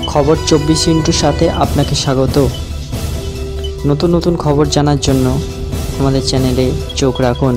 খবর 24 সাথে আপনাকে স্বাগত। নতুন নতুন খবর জানার জন্য আমাদের চ্যানেলে চোখ রাখুন।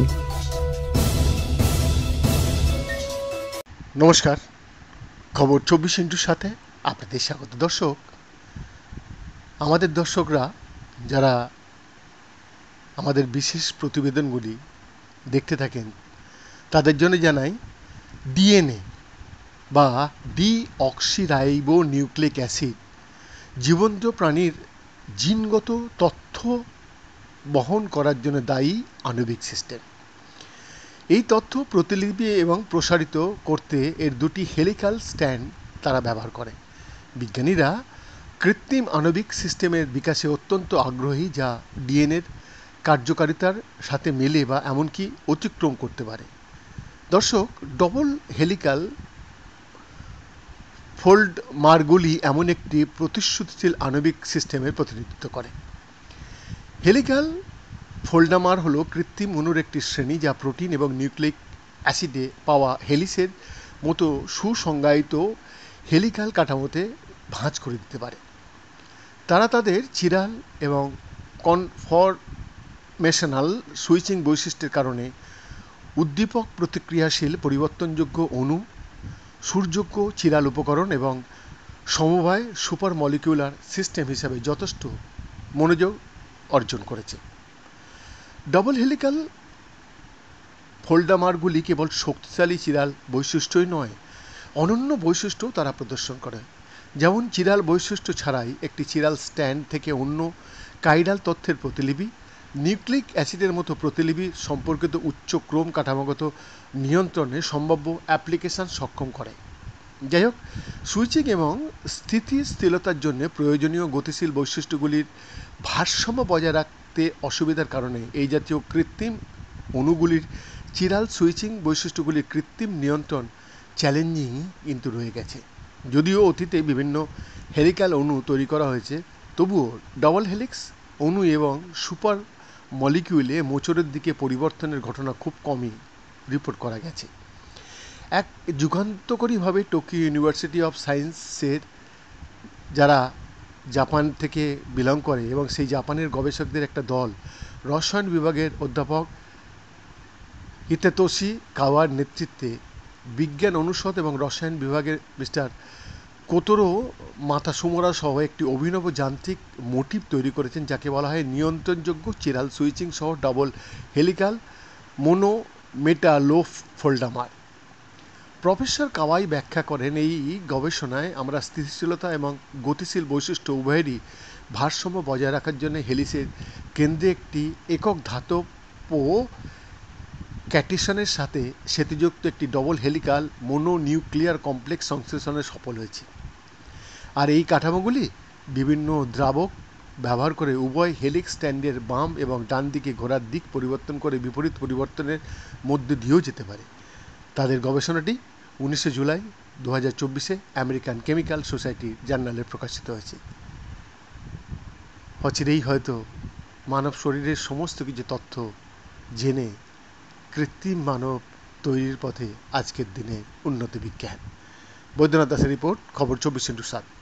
নমস্কার, খবর 24 সাথে আপনাদের স্বাগত। দর্শক, আমাদের দর্শকরা যারা আমাদের বিশেষ প্রতিবেদনগুলি দেখতে থাকেন তাদের জন্য জানাই, ডিএনএ বা ডিঅক্সিরাইবো নিউক্লিক অ্যাসিড জীবন্ত প্রাণীর জিনগত তথ্য বহন করার জন্য দায়ী আণবিক সিস্টেম। এই তথ্য প্রতিলিপি এবং প্রসারিত করতে এর দুটি হেলিক্যাল স্ট্র্যান্ড তারা ব্যবহার করে। বিজ্ঞানীরা কৃত্রিম আণবিক সিস্টেমের বিকাশে অত্যন্ত আগ্রহী, যা ডিএনএর কার্যকারিতার সাথে মেলে বা এমনকি অতিক্রম করতে পারে। দর্শক, ডবল হেলিক্যাল ফোল্ডমারগুলি এমন একটি প্রতিশ্রুতিশীল আণবিক সিস্টেমের প্রতিনিধিত্ব করে। হেলিক্যাল ফোল্ডামার হল কৃত্রিম অণুর একটি শ্রেণী যা প্রোটিন এবং নিউক্লিক অ্যাসিডে পাওয়া হেলিসের মতো সুসংজ্ঞায়িত হেলিক্যাল কাঠামোতে ভাঁজ করে দিতে পারে। তারা তাদের চিরাল এবং কনফরমেশনাল সুইচিং বৈশিষ্ট্যের কারণে উদ্দীপক প্রতিক্রিয়াশীল পরিবর্তনযোগ্য অণু, সুরযোগ্য চিরাল উপকরণ এবং সমবায় সুপার মলিকিউলার সিস্টেম হিসাবে যথেষ্ট মনোযোগ অর্জন করেছে। ডবল হেলিক্যাল ফোল্ডামারগুলি কেবল শক্তিশালী চিরাল বৈশিষ্ট্যই নয়, অনন্য বৈশিষ্ট্যও তারা প্রদর্শন করে। যেমন চিরাল বৈশিষ্ট্য ছাড়াই একটি চিরাল স্ট্র্যান্ড থেকে অন্য কাইরাল তথ্যের প্রতিলিপি, নিউক্লিক অ্যাসিডের মতো প্রতিলিপি সম্পর্কিত উচ্চ ক্রম কাঠামোগত নিয়ন্ত্রণে সম্ভাব্য অ্যাপ্লিকেশন সক্ষম করে। যাই হোক, সুইচিং এবং স্থিতিশীলতার জন্য প্রয়োজনীয় গতিশীল বৈশিষ্ট্যগুলির ভারসাম্য বজায় রাখতে অসুবিধার কারণে এই জাতীয় কৃত্রিম অণুগুলির চিরাল সুইচিং বৈশিষ্ট্যগুলির কৃত্রিম নিয়ন্ত্রণ চ্যালেঞ্জিং কিন্তু রয়ে গেছে। যদিও অতীতে বিভিন্ন হেলিক্যাল অণু তৈরি করা হয়েছে, তবুও ডবল হেলিক্স অণু এবং সুপার মলিকিউলে মোচড়ের দিকে পরিবর্তনের ঘটনা খুব কমই রিপোর্ট করা গেছে। এক যুগান্তকারীভাবে টোকিও ইউনিভার্সিটি অফ সায়েন্সের যারা জাপান থেকে বিলং করে এবং সেই জাপানের গবেষকদের একটা দল রসায়ন বিভাগের অধ্যাপক হিতেতোশি কাওয়ার নেতৃত্বে বিজ্ঞান অনুষদ এবং রসায়ন বিভাগের মিস্টার কোতোরো মাতাসুমোরা সহ একটি অভিনব যান্ত্রিক মোটিভ তৈরি করেছেন, যাকে বলা হয় নিয়ন্ত্রণযোগ্য চিরাল সুইচিং সহ double helical monometallofoldamer. Professor Kawai ব্যাখ্যা করেন, এই গবেষণায় আমরা স্থিতিশীলতা এবং গতিশীল বৈশিষ্ট্য উভয়েরই ভারসাম্য বজায় রাখার জন্য হেলিসের কেন্দ্রে একটি একক ধাতব ক্যাটিসনের সাথে সেতুযুক্ত একটি ডবল হেলিক্যাল মোনোনিউক্লিয়ার কমপ্লেক্স সংশ্লেষণে সফল হয়েছে। আর এই কাঠামোগুলি বিভিন্ন দ্রাবক ব্যবহার করে উভয় হেলিক্স স্ট্র্যান্ডের বাম এবং ডান দিকে ঘোরার দিক পরিবর্তন করে বিপরীত পরিবর্তনের মধ্যে দিয়েও যেতে পারে। তাদের গবেষণাটি 19 জুলাই 2024 আমেরিকান কেমিক্যাল সোসাইটি জার্নালে প্রকাশিত হয়েছে। অচিরেই হয়তো মানব শরীরের সমস্ত কিছু তথ্য জেনে কৃত্রিম মানব তৈরির পথে আজকের দিনে উন্নতি বিজ্ঞান। বৈদ্যনাথ দাসের রিপোর্ট, খবর 24/7।